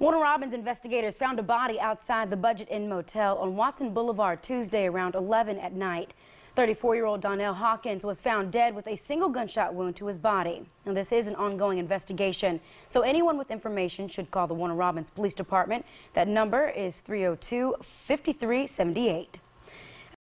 Warner Robins investigators found a body outside the Budget Inn Motel on Watson Boulevard Tuesday around 11 at night. 34-year-old Donnell Hawkins was found dead with a single gunshot wound to his body. Now, this is an ongoing investigation, so anyone with information should call the Warner Robins Police Department. That number is 302-5378.